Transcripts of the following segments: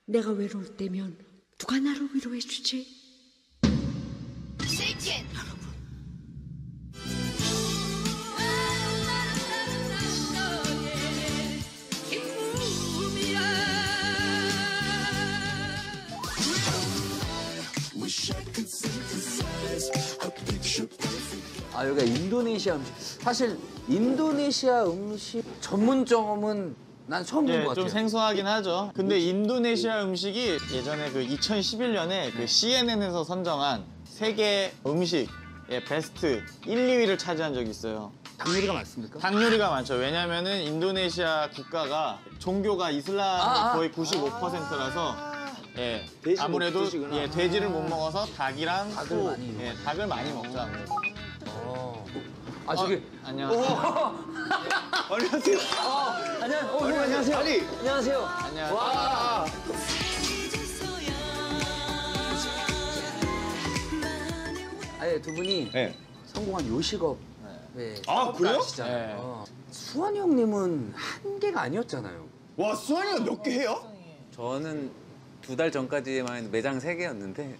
내가 외로울 때면 누가 나를 위로해주지? 아, 여기가 인도네시아 음식. 사실 인도네시아 음식 전문점은 난 처음 본 것 같아요. 좀 생소하긴 하죠. 근데 인도네시아 음식이 예전에 그 2011년에 그 CNN에서 선정한 세계 음식 베스트 1, 2위를 차지한 적이 있어요. 닭 요리가 많습니까? 닭 요리가 많죠. 왜냐면은 인도네시아 국가가 종교가 이슬람 거의 95%라서 예, 아무래도 돼지를 못 먹어서 닭이랑 닭을 많이 먹죠, 아무래도. 아, 저기. 안녕하세요. 안녕하세요. 안녕하세요. 아니. 안녕하세요. 안녕하세요. 와. 아니, 두 분이 성공한 요식업. 아, 그래요? 아시잖아요. 수환이 형님은 한 개가 아니었잖아요. 와, 수환이가 몇 개 해요? 저는 2달 전까지만 매장 3개였는데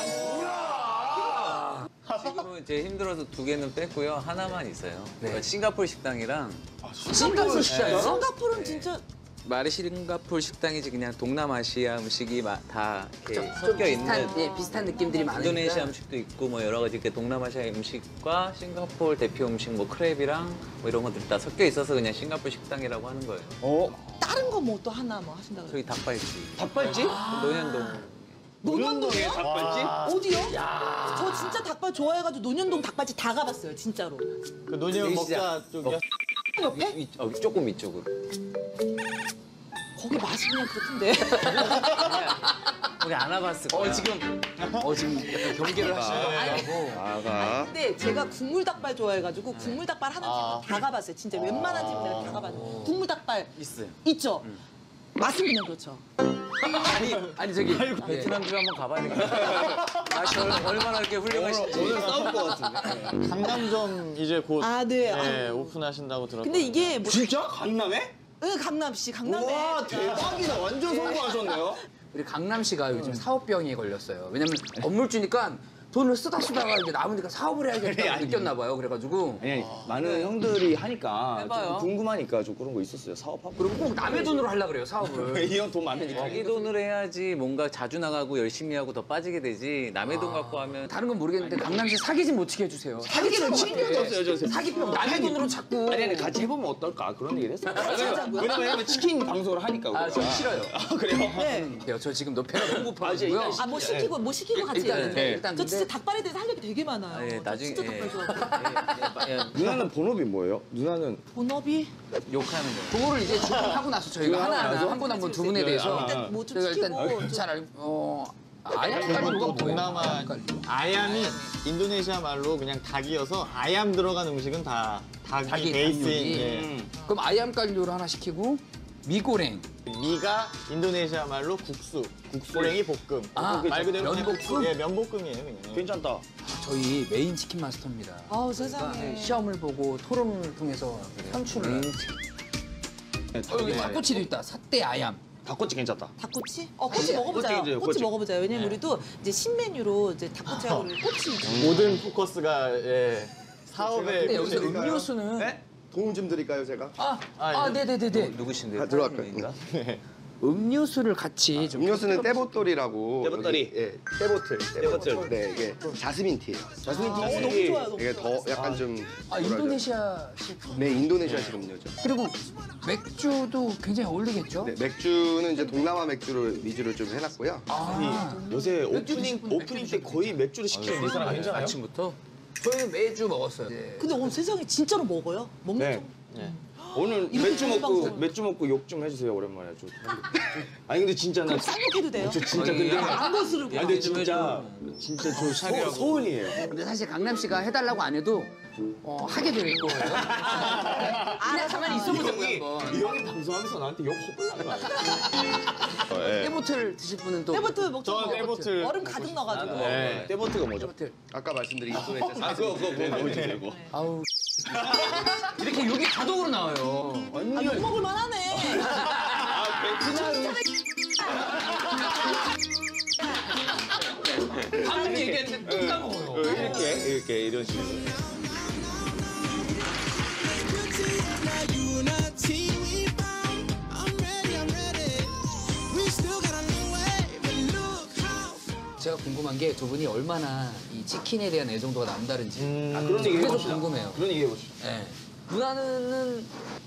지금은 이제 힘들어서 2개는 뺐고요. 하나만 있어요. 그러니까 싱가포르 식당이랑 싱가포르 식당이요? 싱가포르는 진짜 싱가포르 식당이지 그냥 동남아시아 음식이 다 이렇게 섞여 있는 비슷한 느낌들이 많으니까. 인도네시아 음식도 있고 뭐 여러 가지 이렇게 동남아시아 음식과 싱가포르 대표 음식 뭐 크랩이랑 뭐 이런 것들이 다 섞여 있어서 그냥 싱가포르 식당이라고 하는 거예요. 다른 거 뭐 또 하나 뭐 하신다고 저희 닭발집. 닭발집? 논현동. 논현동이요? 닭발집? 어디요? 저 진짜 닭발 좋아해가지고 논현동 닭발집 다 가봤어요, 진짜로. 그 논현 먹자 쪽이요? 옆에? 조금 이쪽으로. 거기 맛이 그냥 그렇던데. 우리 안 와봤을 거야. 지금 약간 경계를 하시는 거고. 근데 제가 국물 닭발 좋아해가지고 국물 닭발 하나 다 가봤어요. 진짜 웬만한 집 내가 다 가봤어요. 국물 닭발 있어요. 있죠? 맛은 그냥 그렇죠. 아니 저기 베트남도 한번 가봐야 되겠다. 맛이 얼마나 이렇게 훌륭하신지. 오늘 싸울 것 같은데. 강남점 이제 곧 네. 오픈하신다고 들었어요. 근데 이게 뭐... 진짜? 강남에? 응, 강남시, 강남에. 와, 대박이다. 완전 성공하셨네요. 우리 강남 씨가 요즘 사업병에 걸렸어요. 왜냐면 건물주니까 돈을 쓰다가 이제 남으니까 사업을 해야겠다고 느꼈나 봐요. 그래가지고. 아니, 많은 형들이 하니까 해봐요. 좀 궁금하니까 좀 그런 거 있었어요. 사업하고. 그리고 꼭 남의 돈으로 하려고 그래요, 사업을. 이 형 돈 많으니까. 자기 돈으로 해야지 뭔가 자주 나가고 열심히 하고 더 빠지게 되지 남의 돈 갖고 하면 다른 건 모르겠는데 강남 씨 사기 좀 못치게 해주세요. 사기를 치려도 없어요, 저. 사기병 남의 돈으로 자꾸. 아니, 같이 해보면 어떨까? 그런 얘기를 했어요. 하자고요? 왜냐면 치킨 방송을 하니까. 우리가. 좀 싫어요. 아, 그래요? 네. 저 지금 배가 너무 고파가지고요. 아, 뭐 시키고 같이 하는데. 일단 저 진짜 닭발에 대해서 할 얘기 되게 많아요. 아, 예, 저 나중에 진짜 닭발 좋아하고. 누나는 본업이 뭐예요? 누나는 본업이 욕하는 거. 그거를 이제 하고 나서 저희가 하나하나 한 분 한 분 두 분에 대해서 일단 뭐 좀 저희가 시키고. 일단 잘 알고 아얌 그리고 깔류가 또 뭐예요? 동남아 아얌이 인도네시아 말로 그냥 닭이어서 아얌 들어간 음식은 다 닭이 닭이 베이스인. 닭요리. 예. 그럼 아얌 깔류를 하나 시키고 미고랭. 미가 인도네시아 말로 국수, 국수랭이 볶음. 말 그대로 그냥 면볶음? 예, 면볶음이에요, 그냥. 괜찮다. 저희 메인 치킨 마스터입니다. 아우, 세상에. 시험을 보고 토론을 통해서 선출을. 여기 닭꼬치도 있다. 사떼 아얌. 닭꼬치 괜찮다. 닭꼬치? 꼬치 먹어보자요. 꼬치, 꼬치 꼬치. 먹어보자요. 왜냐면 우리도 이제 신메뉴로 이제 닭꼬치하고 꼬치. 모든 포커스가 사업에 근데 여기서 음료수는 네? 도움 좀 드릴까요, 제가? 네네네네. 누구신데요? 들어갈까요? 사장님인가? 음료수를 같이 좀. 음료수는 떼보돌이라고. 떼보돌이? 여기, 예, 떼보틀. 네, 이게 자스민 티예요. 자스민 티. 너무 좋아요. 이게 더 약간 좀. 인도네시아식. 네, 인도네시아식 음료죠. 그리고 맥주도 굉장히 어울리겠죠? 네, 맥주는 이제 동남아 맥주를 위주로 좀 해놨고요. 요새 오프닝 때 거의 맥주를 시키는 이 사람 괜찮아요? 아침부터? 저희는 매주 먹었어요. 근데 오늘 세상에 진짜로 먹어요? 먹는 네. 거. 오늘 이렇게 맥주 좋은 먹고 방송. 맥주 먹고 욕 좀 해주세요 오랜만에. 아니 근데 진짜 나 쌍욕해도 돼요? 저 진짜 근데 안 거스르고. 아니 근데 진짜 저 소원이에요. 근데 사실 강남 씨가 해달라고 안 해도 하게 될 거예요. 그냥 가만히 있어보자고요, 한번. 이 형이 방송하면서 나한테 욕 허블나는 거 아니야? 떼보틀 드실 분은 또. 때부터 먹자. 저 떼보틀. 얼음 가득 넣어가지고. 네. 떼버트가 뭐죠? 떼보틀. 아까 말씀드린 인도네시아. 그거 넣어주세요. 그거. 아우. 이렇게 욕이 자동으로 나와요. 아, 욕 먹을 만하네. 방금 얘기했는데 또 까먹어요. 이렇게 이런 식으로. 제가 궁금한 게 두 분이 얼마나 이 치킨에 대한 애정도가 남다른지 그런 얘기 그게 좀 해봅시다. 궁금해요. 그런 얘기 해보시죠. 네. 누나는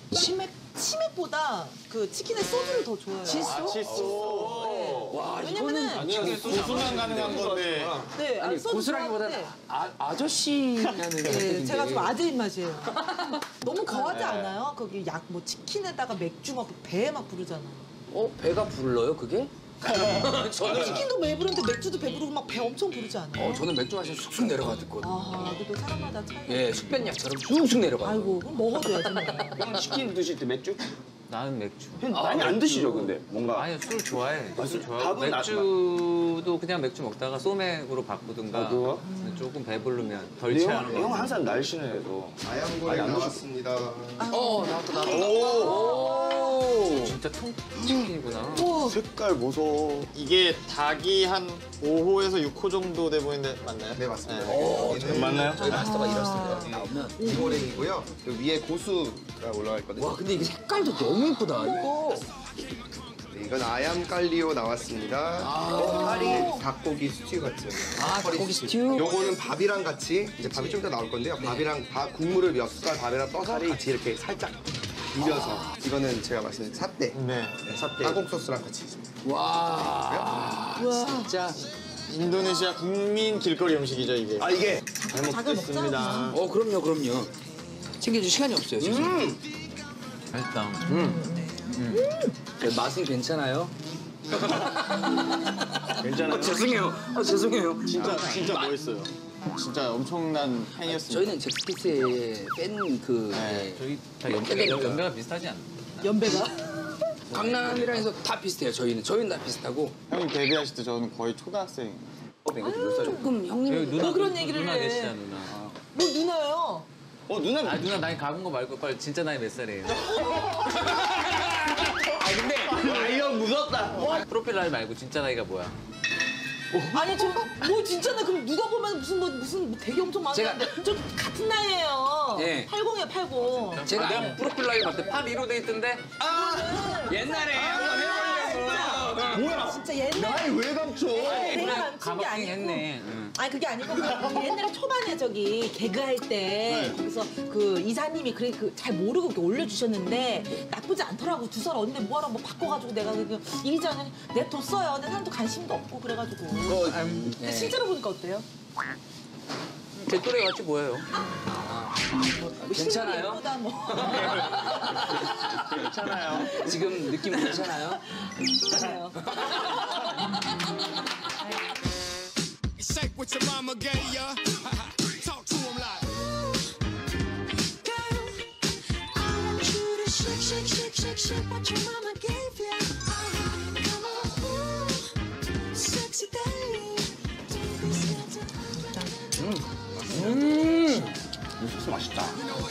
치맥보다 그 치킨에 소주를 더 좋아해요. 칫솔. 와 왜냐면은 이거는 고수만 가능한 건데. 네, 아니 소주 고수라기보다는 좋아하는데 아저씨냐는 네, 제가 좀 게 아재 입맛이에요. 너무 거하지 않아요? 거기 약 뭐 치킨에다가 맥주 막 배에 막 부르잖아. 배가 불러요 그게? 저는 치킨도 배부른데 맥주도 배부르고 막 배 엄청 부르지 않아요? 저는 맥주 마시면 쑥쑥 내려가거든요. 아, 그래도 사람마다 차이가. 예, 숙변약처럼 쑥쑥 내려가요. 아이고, 그럼 먹어줘야지. 뭐. 형 치킨 드실 때 맥주? 나는 맥주. 형 많이 안 드시죠, 근데 뭔가. 아니 술 좋아해. 술 좋아하고 밥은 맥주도 그냥 맥주 먹다가 소맥으로 바꾸든가 나도요? 조금 배부르면 덜 근데 취하는 형 거. 항상 날씬해서. 아양고기 나왔습니다. 나왔다. 진짜 통치킨이구나. 색깔 보소. 이게 닭이 한 5호에서 6호 정도 돼 보이는데 맞나요? 네, 맞습니다. 맞나요? 저희 마스터가 이랬습니다. 나오면. 이모랭이고요. 그 위에 고수가 올라가 있거든요. 와, 근데 이게 색깔도 너무 예쁘다. 이거. 네, 이건 아얌 깔리오 나왔습니다. 파리 닭고기 스튜 같은. 닭고기 스튜. 요거는 밥이랑 같이 이제 밥이 좀 이따 나올 건데요. 밥이랑 국물을 몇 숟갈 밥에다 떠서 같이 이렇게 살짝 비벼서. 이거는 제가 말씀드린 삿대. 네. 삿대. 따곡 소스랑 같이 있습니다. 와, 진짜. 인도네시아 국민 길거리 음식이죠, 이게. 아, 이게. 잘 먹겠습니다. 그럼요. 챙겨줄 시간이 없어요, 지금. 맛있다. 맛은 괜찮아요? 괜찮아요? 죄송해요. 진짜 멋있어요. 진짜 엄청난 팬이었습니다. 저희는 잭스키스의 네. 저희 다 연배가 비슷하지 않나? 연배가. 강남이랑 해서 다 비슷해요, 저희는 다 비슷하고. 형님 데뷔하실 때 저는 거의 초등학생. 조금 형님. 누나 그런 얘기를 누나 해. 몇이야 누나? 뭐 누나요? 누나 아 누나 나이 가본 거 말고 빨리 진짜 나이 몇 살이에요? 이거 무섭다. 프로필 나이 말고 진짜 나이가 뭐야? 아니 뭐 진짜네. 그럼 누가 보면 무슨 되게 엄청 많은데 저 같은 나이예요. 네. 80이에요 80. 제가 내가 프로필 나이 봤을 때 82로 돼 있던데? 옛날에 진짜 옛날. 아니, 왜 감춰? 내가 감춘 게 가봤긴 아니고. 했네. 응. 아니 그게 아니고 옛날에 초반에 저기 개그할 때 거기서 그 이사님이 잘 모르고 이렇게 올려주셨는데 나쁘지 않더라고. 두 살 어린데 뭐하러 뭐 바꿔가지고 내가 이리저리 냅뒀어요. 근데 사람도 관심도 없고 그래가지고. 근데 실제로 보니까 어때요? 제 또래 같이 보여요. 괜찮아요? 예쁘다 뭐. 괜찮아요. 지금 느낌 괜찮아요? 괜찮아요. Shake what your mama gave ya. Talk to him like. Girl, I want you to shake, shake, shake, shake, shake what your mama gave ya. Come on, ooh, sexy thing. Don't be scared to 이 소스 맛있다.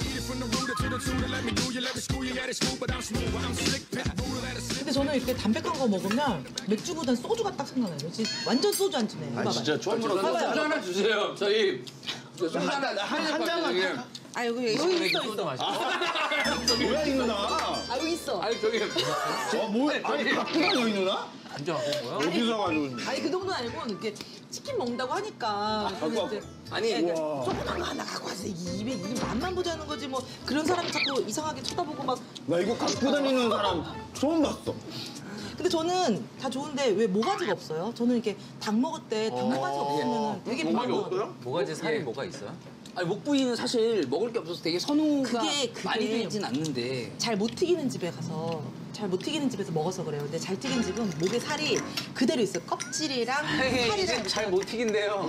근데 저는 이렇게 담백한 거 먹으면 맥주보단 소주가 딱 생각나요. 완전 소주 안주네. 아니, 진짜 처음으로 소주 하나 주세요. 저희 소주 하나 한 잔만. 아 여기 있어. 소주 맛있어. 뭐야, 이 누나? 아 여기 있어. 아니 저기 뭐야? 아니, 갖고 다녀, 이 누나? 안정하고 뭐야? 어디서 가지고. 아니 그 정도는 아니고 이렇게 치킨 먹는다고 하니까 아니 조그만 거 하나 갖고 와서 입에 맛만 보자는 거지 뭐 그런 사람이 자꾸 이상하게 쳐다보고 막. 나 이거 갖고 다니는 사람 처음 봤어. 근데 저는 다 좋은데 왜 모가지가 없어요? 저는 이렇게 닭 먹을 때 닭 모가지 없으면 되게 모가지 불안하거든요. 없어요? 모가지 살이 뭐가 있어요? 아니 목 부위는 사실 먹을 게 없어서 되게 선호가 그게 많이 되진 않는데 잘 못 튀기는 집에 가서 잘 못 튀기는 집에서 먹어서 그래요. 근데 잘 튀긴 집은 목에 살이 그대로 있어요. 껍질이랑 살이랑. 잘 못 튀긴대요.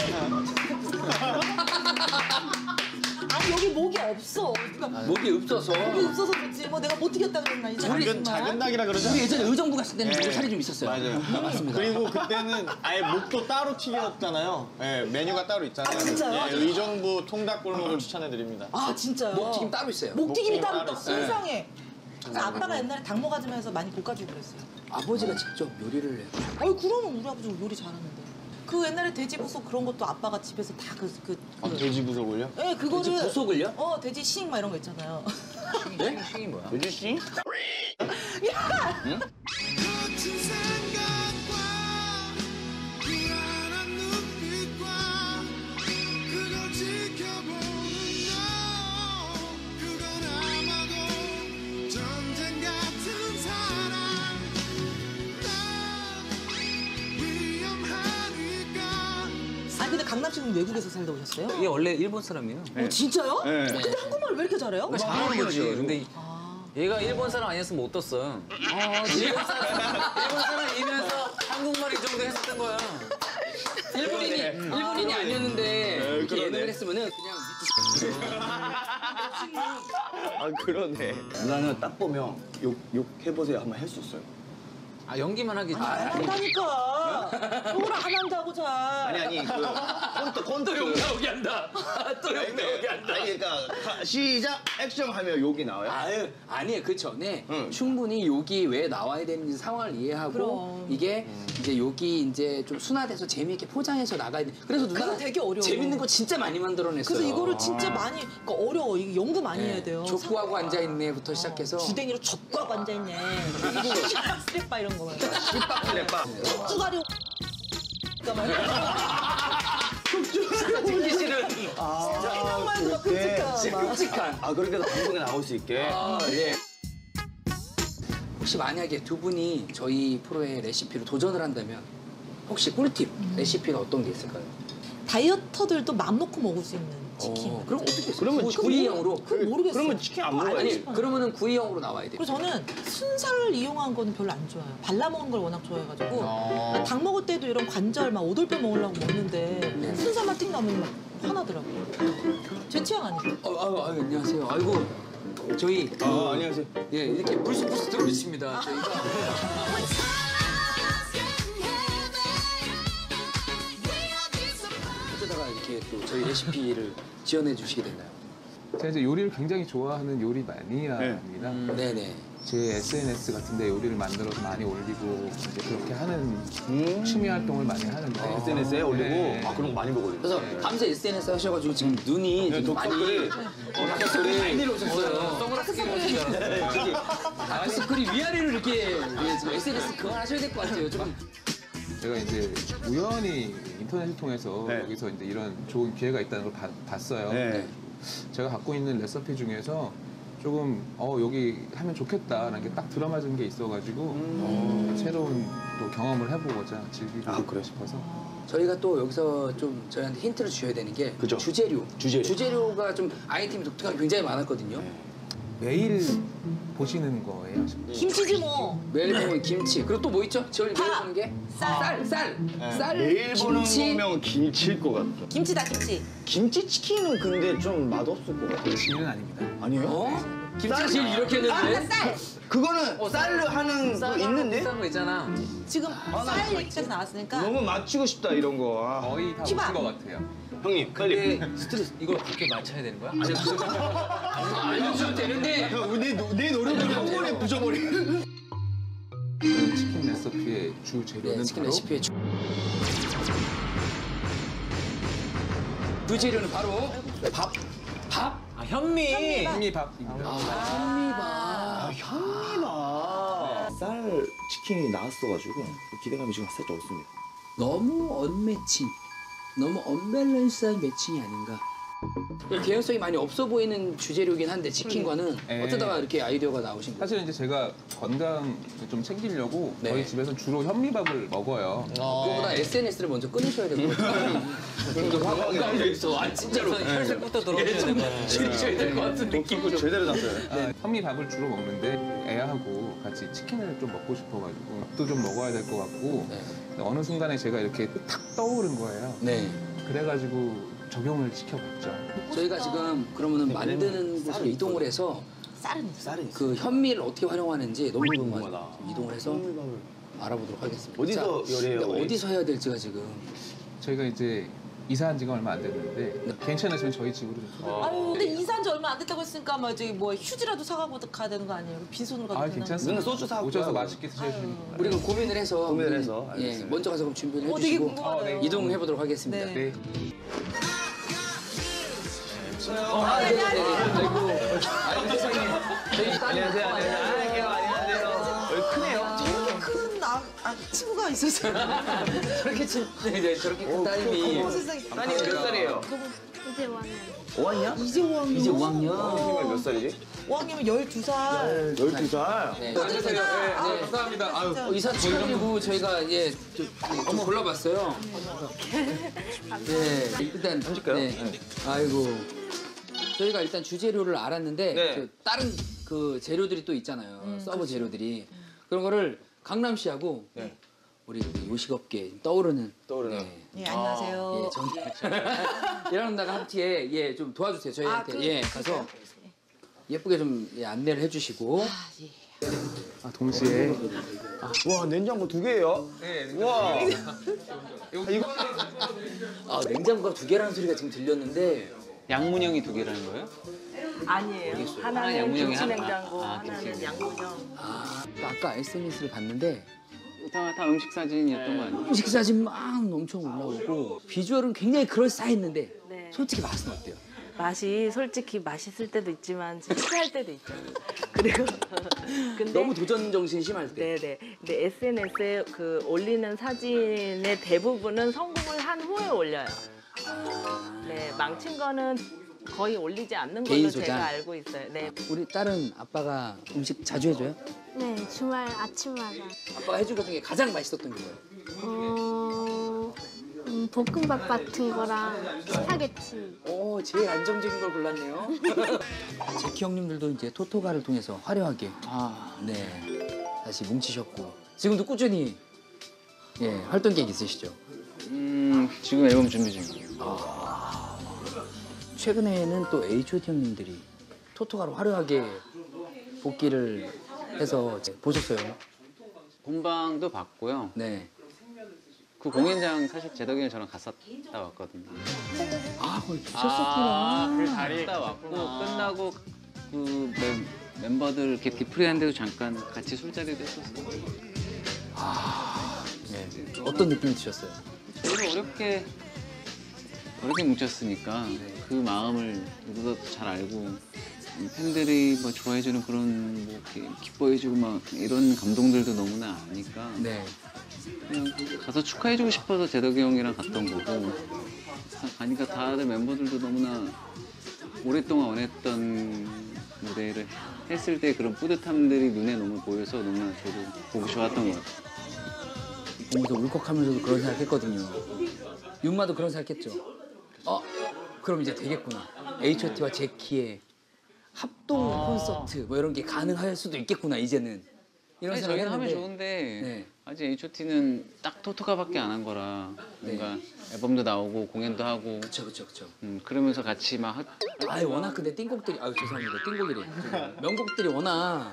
아니 여기 목이 없어. 그러니까 목이 없어서 목이 없어서 그렇지. 뭐 내가 못 튀겼다 그랬나 이제. 작은 닭이라 그러죠. 우리 예전에 의정부 갔을 때는 목에 살이 좀 있었어요. 맞아요. 맞습니다. 그리고 그때는 아예 목도 따로 튀겼잖아요. 예, 메뉴가 따로 있잖아요. 아, 진짜요? 예, 의정부 통닭골목을 추천해드립니다. 아 진짜요? 목튀김 따로 있어요. 목튀김이 목튀김 따로 따로 있어. 있어요. 세상에. 그래서 아빠가 옛날에 닭 모가지면서 많이 볶아주고 그랬어요. 아버지가 직접 요리를 해요. 아유 그러면 우리 아버지 요리 잘하는데. 그 옛날에 돼지 부속 그런 것도 아빠가 집에서 다 돼지 부속을요? 네, 그거를. 돼지 부속을요? 돼지 싱 막 이런 거 있잖아요. 싱이 뭐야? 돼지 씨? 거친 생각과 불안한 눈빛과 그걸 지켜보는 너 그건 아마도 전쟁 같은 사랑 난 위험하니까 아 근데 강남 씨는 외국에서 살다 오셨어요? 이게 원래 일본 사람이에요. 진짜요? 네. 근데 한국말 왜 이렇게 잘해요? 잘하는 거지. 근데 얘가 일본 사람 아니었으면 못 떴어. 일본 사람이면서 한국말 이 정도 했었던 거야. 일본인이 아니었는데 이렇게 그러네. 예능을 했으면은 그냥 아 그러네. 누나는 딱 보면 욕 해보세요 한번 할 수 있어요. 아 연기만 하기. 안 한다니까. 욕을 안 한다고 잘. 아니 그 콘트 욕 나오게 한다. 또 욕 나오게 한다. 아니 그러니까 시작 액션 하면 욕이 나와요? 아니에요. 그 전에 응. 충분히 욕이 왜 나와야 되는지 상황을 이해하고 그럼. 이게 이제 욕이 이제 좀 순화돼서 재미있게 포장해서 나가야 돼. 그래서 누나가 그거 되게 어려워. 재밌는 거 진짜 많이 만들어냈어요. 그래서 이거를 진짜 많이 그러니까 어려워. 이게 연구 많이 해야 돼요. 족구하고 앉아있네부터 시작해서 주댕이로 젖구하고 앉아있네. 그리고 스트랩바 이런 거. 랩바. 쭈가리. 듣기 싫은 생각만 해도 막 끔찍한. 막. 끔찍한. 아 그렇게 해서 방송에 나올 수 있게. 예. 혹시 만약에 두 분이 저희 프로의 레시피로 도전을 한다면 혹시 꿀팁 레시피가 어떤 게 있을까요? 다이어터들도 맘 놓고 먹을 수 있는 치킨. 그럼 어떻게 했어요? 그러면 구이형으로? 그건 모르겠어요. 그러면 치킨 안 알고 먹어야지. 싶어요. 그러면은 구이형으로 나와야 돼요. 그리고 저는 순살을 이용한 거는 별로 안 좋아해요. 발라 먹는 걸 워낙 좋아해가지고 닭 먹을 때도 이런 관절 막 오돌뼈 먹으려고 먹는데 순살만 틱 나오면 막 화나더라고요. 제 취향 아니에요. 안녕하세요. 아이고 저희 안녕하세요. 예 이렇게 불쑥불쑥 들어오십니다. 저희가 어쩌다가 이렇게 또 저희 레시피를 지원해 주시게 됐나요? 제가 이제 요리를 굉장히 좋아하는 요리 마니아입니다. 네네. 제 SNS 같은데 요리를 만들어서 많이 올리고 이제 그렇게 하는 취미 활동을 많이 하는데 SNS에 올리고 네. 아 그런 거 많이 보거든요. 그래서 밤새 SNS 하셔가지고 지금 눈이 지금 많이 다크서클이 많이 내려오셨어요. 선글라스 끼고 오신 줄 알았어요. 다크서클이 위아래로 이렇게 지금 SNS 그만하셔야 될 것 같아요. 좀 제가 이제 우연히 인터넷을 통해서 네. 여기서 이제 이런 좋은 기회가 있다는 걸 봤어요. 네. 제가 갖고 있는 레시피 중에서 조금 여기 하면 좋겠다라는 게 딱 들어맞은 게 있어가지고 새로운 또 경험을 해보고자 즐기고 그래. 싶어서 저희가 또 여기서 좀 저희한테 힌트를 주셔야 되는 게 그죠. 주재료. 주재료. 주재료가 좀 아이템이 독특하게 굉장히 많았거든요. 매일 보시는 거예요. 김치지 뭐. 매일 보면 김치. 그리고 또 뭐 있죠? 저희 매일 보는 게 쌀. 매일 보는 김치. 거면 김치일 것 같아. 김치다 김치. 김치치킨은 근데 좀 맛없을 것 같아요. 지는 아닙니다. 아니에요? 김치가 제일 이렇게 했는데. 쌀. 그거는 쌀로 하는 거 있는데? 비싼 거 있잖아. 지금 쌀 얘기까지 나왔으니까. 너무 맞추고 싶다 이런 거. 아. 거의 다 희망. 오신 것 같아요. 형님 빨리. 스트레스 이걸 그렇게 맞춰야 되는 거야? 알려주면 되는데. 내 노력을 한 번에 부숴버리는. 치킨 레시피의 주 재료는 네, 치킨 바로 레시피의 주재료는 바로 밥. 아 현미. 현미밥입니다. 현미밥. 현미밥. 쌀 치킨이 나왔어가지고 기대감이 지금 살짝 없습니다. 너무 언매칭, 너무 언밸런스한 매칭이 아닌가. 개연성이 많이 없어 보이는 주재료긴 한데 치킨과는 네. 어쩌다가 이렇게 아이디어가 나오신 거예요? 사실 이제 제가 건강 좀 챙기려고 네. 저희 집에서는 주로 현미밥을 먹어요. 그거보다 SNS를 먼저 끊으셔야 될 것 같아요. 건강에 있어. 아 진짜로. 혈색부터 들어오셔야 되는 거야. 줄이셔야 될 것 같은 느낌으로. 제대로 났어요. 네, 현미밥을 주로 먹는데 애하고 같이 치킨을 좀 먹고 싶어가지고 밥도 좀 먹어야 될 것 같고 네. 어느 순간에 제가 이렇게 탁 떠오른 거예요. 네. 그래가지고 적용을 시켜봤죠. 저희가 지금 그러면은 만드는 곳으로 이동을 해서 쌀은 있어. 쌀은 그 현미를 어떻게 활용하는지 너무 궁금하죠. 궁금하다. 이동을 해서 알아보도록 하겠습니다. 어디서 자, 요리해요, 근데 우리? 어디서 해야 될지가 지금. 저희가 이제 이사한 지가 얼마 안 됐는데 괜찮으시면 저희 집으로 좀. 아유, 근데 이사한 지 얼마 안 됐다고 했으니까 뭐 저기 뭐 휴지라도 사가고 가야 되는 거 아니에요? 빈손으로 가도 되나? 괜찮습니다. 소주 사고 오셔서 맛있게 드셔주시면. 우리가 고민을 해서 예, 알겠습니다. 먼저 가서 그럼 준비를 되게 해주시고 궁금하네요. 이동해 보도록 하겠습니다. 네. 네. 저렇게 큰 친구가 있었어요. 저렇게 저렇게 큰 따님이 세상에. 따님 몇 살이에요? 이제 왔네. 5학년? 이제 5학년. 이제 5학년. 선생님은 몇 살이지? 5학년이면 12살. 12살? 네. 감사합니다. 아유. 이사 축하드리고 저희가 좀 골라봤어요. 네, 일단 네. 아이고 저희가 일단 주재료를 알았는데 그 다른 그 재료들이 또 있잖아요. 서브 재료들이 그런 거를 강남 씨하고 우리 요식업계 떠오르는. 예, 안녕하세요. 예, 저는 일하는 나가 합티에 좀 도와주세요. 저희한테 가서 예쁘게 좀 안내를 해주시고. 동시에 와, 냉장고 2개예요? 네. 와. 냉장고가 2개라는 소리가 지금 들렸는데. 양문형이 2개라는 거예요? 아니에요. 하나는 양문형이 김치냉장고, 김치. 하나는 양문형. 아까 SNS를 봤는데 다 음식 사진이었던 거 아니에요? 음식 사진 막 엄청 올라오고 비주얼은 굉장히 그럴싸했는데 네. 솔직히 맛은 어때요? 맛이 솔직히 맛있을 때도 있지만 실패할 때도 있죠. 그리고 근데 너무 도전 정신 심할 때. 네네. 근데 SNS에 그 올리는 사진의 대부분은 성공을 한 후에 올려요. 네, 망친 거는 거의 올리지 않는 걸로 개인 소장. 제가 알고 있어요. 네. 우리 딸은 아빠가 음식 자주 해줘요? 네, 주말 아침마다. 아빠가 해준 것 중에 가장 맛있었던 게 뭐예요? 볶음밥 같은 거랑 스파게티. 오, 제일 안정적인 걸 골랐네요. 제키 형님들도 이제 토토가를 통해서 화려하게 다시 뭉치셨고 지금도 꾸준히 활동 계획 있으시죠? 지금 앨범 준비 중이에요. 최근에는 또 H.O.T 형님들이 토토가로 화려하게 복귀를 해서 보셨어요? 본방도 봤고요. 네. 그 공연장 사실 재덕이랑 저랑 갔다 왔거든요. 거기 계셨었구나. 그 자리 갔다 왔고 끝나고 그 멤버들 이렇게 디프리한데도 잠깐 같이 술자리도 했었어요. 어떤 느낌이 드셨어요? 되게 어렵게 뭉쳤으니까 그 마음을 누구보다 잘 알고 팬들이 뭐 좋아해주는 그런 뭐 이렇게 기뻐해주고 막 이런 감동들도 너무나 아니까 네. 그냥 가서 축하해주고 싶어서 재덕이 형이랑 갔던 거고 가니까 다들 멤버들도 너무나 오랫동안 원했던 무대를 했을 때 그런 뿌듯함들이 눈에 너무 보여서 너무나 저도 보기 좋았던 것 같아요. 보면서 울컥하면서도 그런 생각했거든요. 윤마도 그런 생각했죠. 그럼 이제 되겠구나. H.O.T와 제키의 합동 콘서트 뭐 이런 게 가능할 수도 있겠구나 이제는. 이런 아니, 생각을 저희는 하면 했는데. 좋은데 네. 아직 H.O.T는 딱 토토가밖에 안 한 거라 뭔가 앨범도 나오고 공연도 하고 그쵸. 그러면서 같이 막 워낙 근데 띵곡들이 죄송합니다. 띵곡이래. 명곡들이 워낙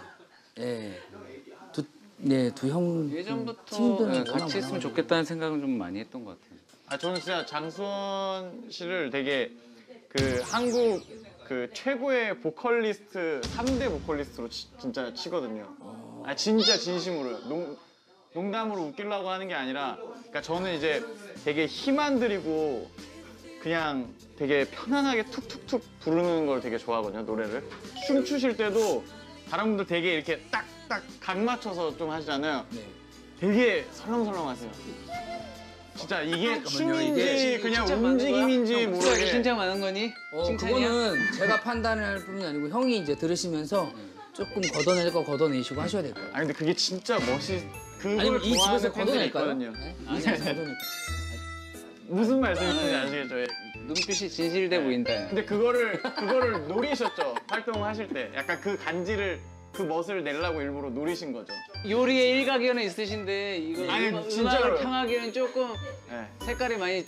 두 형 예전부터 팀들은 같이 했으면 좋겠다는 생각은 좀 많이 했던 것 같아요. 저는 진짜 장수원 씨를 되게 그 한국 그 최고의 보컬리스트 3대 보컬리스트로 진짜 치거든요. 진짜 진심으로 농담으로 웃기려고 하는 게 아니라 그러니까 저는 이제 되게 힘 안 들이고 그냥 되게 편안하게 툭툭툭 부르는 걸 되게 좋아하거든요, 노래를. 춤추실 때도 다른 분들 되게 이렇게 딱딱 각 맞춰서 좀 하시잖아요. 되게 설렁설렁하세요. 진짜 이게 춤인지 그냥 움직임인지 모르게. 칭찬 많은 거니? 칭찬이야? 그거는 제가 판단할 뿐이 아니고 형이 이제 들으시면서 조금 걷어낼 거 걷어내시고 하셔야 될 거예요. 근데 그게 진짜 그걸 아니면 이 좋아하는 집에서 팬들이 걷어낼까요? 있거든요. 아니, 걷어낼까요? 무슨 말씀이신지 아시겠죠? 눈빛이 진실돼 보인다. 근데 그거를 노리셨죠? 활동하실 때. 약간 그 간지를, 그 멋을 내려고 일부러 노리신 거죠. 요리에 일가견은 있으신데 이거 아니, 음악을 진짜로요. 평하기에는 조금 네. 색깔이 많이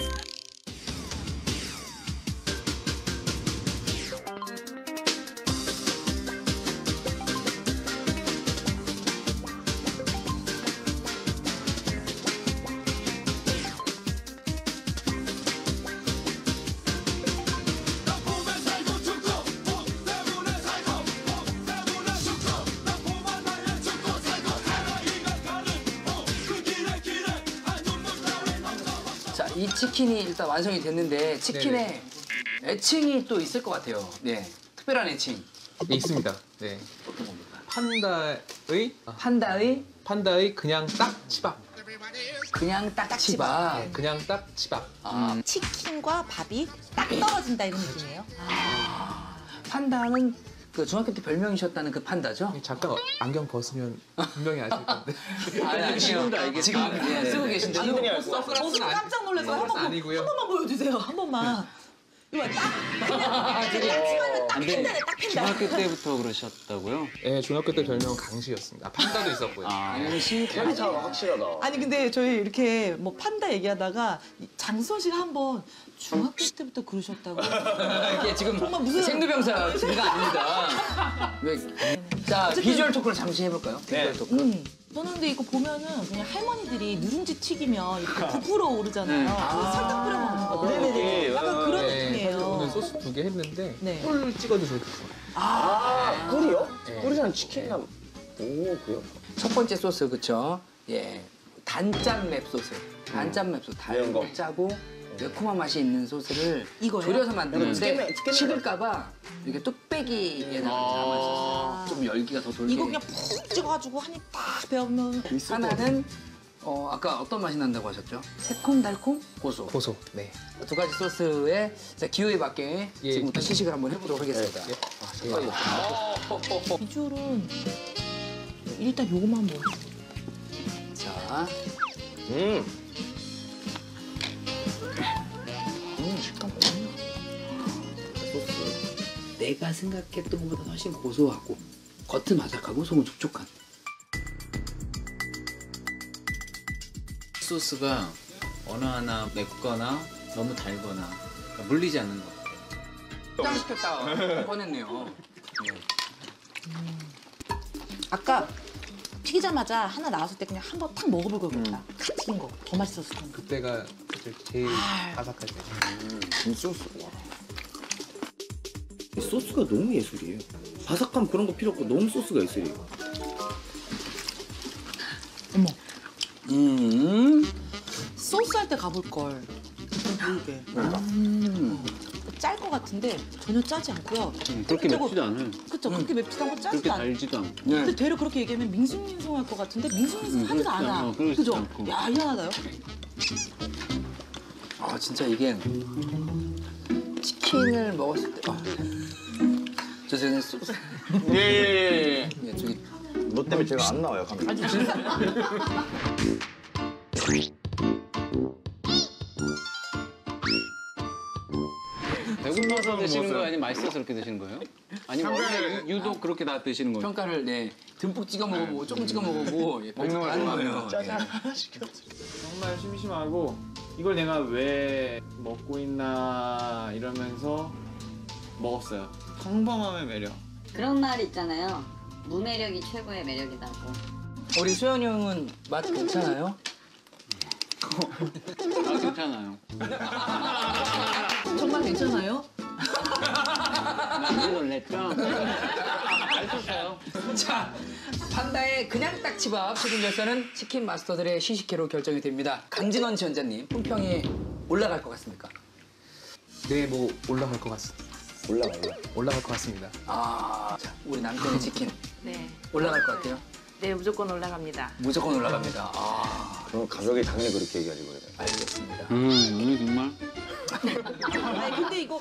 이 치킨이 일단 완성이 됐는데 치킨에 애칭이 또 있을 것 같아요. 네, 특별한 애칭. 네, 있습니다. 네. 어떤 겁니까? 판다의 그냥 딱 치밥. 그냥 딱지밥. 네, 그냥 딱 치밥. 치킨과 밥이 딱 떨어진다 이런 느낌이에요. 판다는 그 중학교 때 별명이셨다는 그 판다죠? 잠깐 안경 벗으면 분명히 아실 건데. 아니요. 지금 쓰고 계신데. 저도 깜짝 놀라서 한 번만 보여주세요. 한 번만. 이거 딱 치마는 딱 팬다네, 딱 팬다. 중학교 때부터 그러셨다고요? 네, 중학교 때 별명 강시였습니다. 판다도 있었고요. 캐릭터가 확실하다. 아니 근데 저희 이렇게 뭐 판다 얘기하다가 장수원 씨가 한번 중학교 때부터 그러셨다고. 이게 지금 정말 무슨 생두병사 기가 아닙니다. 자, 비주얼 토크를 잠시 해볼까요? 비주얼 토크. 저는 근데 이거 보면은 그냥 할머니들이 누룽지 튀기면 이렇게 부풀어 오르잖아요. 설탕 뿌려 먹는 거. 네네네. 약간 그런 네, 느낌이에요. 오늘 소스 2개 했는데 네. 꿀 찍어 드셔도 좋아요. 꿀이요? 네. 꿀이랑 치킨이랑 그래요? 첫 번째 소스, 그쵸? 예. 단짠 맵 소스. 단짠 맵 소스. 매운 거. 달고 짜고 매콤한 맛이 있는 소스를 이거요? 졸여서 만드는데 찌개면 식을까봐 이렇게 뚝배기에다가 담았었어요. 좀 열기가 더 돌게. 이거 그냥 푹 찍어가지고 한 입 딱 배우면 하나는 아까 어떤 맛이 난다고 하셨죠? 새콤달콤 고소. 고소. 네. 두 가지 소스에 기호에 맞게 예. 지금부터 시식을 한번 해보도록 하겠습니다. 비주얼은 일단 요거만 먹어. 자, 식감 좋네요. 소스. 내가 생각했던 것보다 훨씬 고소하고 겉은 바삭하고 속은 촉촉한. 소스가 어느 하나 맵거나 너무 달거나 그러니까 물리지 않는 것 같아요. 시켰다 뻔했네요. 아까 튀기자마자 하나 나왔을 때 그냥 한 번 탁 먹어볼 거겠다. 갓 튀긴 거. 더 맛있었을 텐데. 그때가 제일 바삭할 때. 이 소스. 와. 이 소스가 너무 예술이에요. 바삭함 그런 거 필요 없고 너무 소스가 예술이에요. 어머. 소스 할 때 가볼 걸. 보이게. 짤 것 같은데 전혀 짜지 않고요. 그렇게 맵지도 않아요. 그쵸? 그렇게 맵지도 않고 짜지도 그렇게 않고. 달지도 않고. 근데 되려 그렇게 얘기하면 밍숭밍숭할 것 같은데 밍숭밍숭하지도 그렇지 않아. 않아. 그렇지 그죠? 않고. 야, 희한하다요? 아 진짜 이게 치킨을 먹었을 때. 저 전에 소스. 예. 예, 저기 너 때문에 제가 안 나와요, 카메라. 배고파서 드시는 거예요? 아니면 맛있어서 그렇게 드시는 거예요? 아니면 원래 유독 그렇게 다 드시는 거예요? 평가를 듬뿍 찍어 먹어보고 조금 찍어 먹어보고 먹는 걸 좋아해요. 정말 심심하고 이걸 내가 왜 먹고 있나 이러면서 먹었어요. 평범함의 매력. 그런 말 있잖아요. 무매력이 최고의 매력이다고. 우리 수현이 형은 맛 괜찮아요? 아, 괜찮아요. 정말 괜찮아요? 난 놀랬죠? 맛있었어요. 자, 판다의 그냥 딱지밥 최종 결선은 치킨 마스터들의 시식회로 결정이 됩니다. 강진원 지원자님, 품평이 올라갈 것 같습니까? 네, 뭐 올라갈 것 같습니다. 올라갈 것 같습니다. 자, 우리 남편의 치킨 네. 올라갈 것 같아요? 네, 무조건 올라갑니다. 무조건 올라갑니다. 그럼 가족이 당연히 그렇게 얘기하지 그래요. 알겠습니다. 오늘 정말. 아니, 근데 이거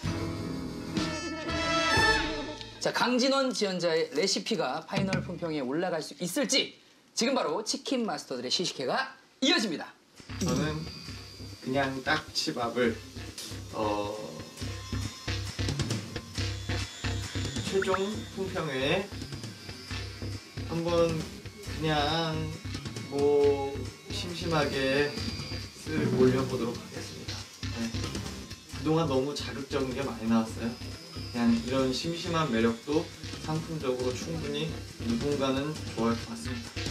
자, 강진원 지원자의 레시피가 파이널 품평에 올라갈 수 있을지 지금 바로 치킨 마스터들의 시식회가 이어집니다. 저는 그냥 딱지밥을 최종 품평회에 한번 그냥 뭐 심심하게 쓱 올려보도록 하겠습니다. 네. 그동안 너무 자극적인 게 많이 나왔어요. 그냥 이런 심심한 매력도 상품적으로 충분히 누군가는 좋아할 것 같습니다.